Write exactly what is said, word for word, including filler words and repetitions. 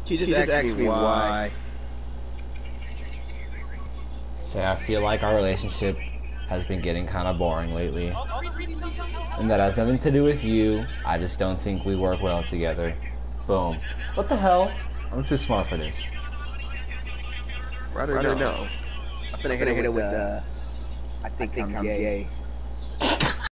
She just, she just asked, asked me why. Say, I feel like our relationship has been getting kind of boring lately. And that has nothing to do with you. I just don't think we work well together. Boom. What the hell? I'm too smart for this. I don't know. I'm gonna hit it with, uh, I think, I think I'm, I'm gay. gay.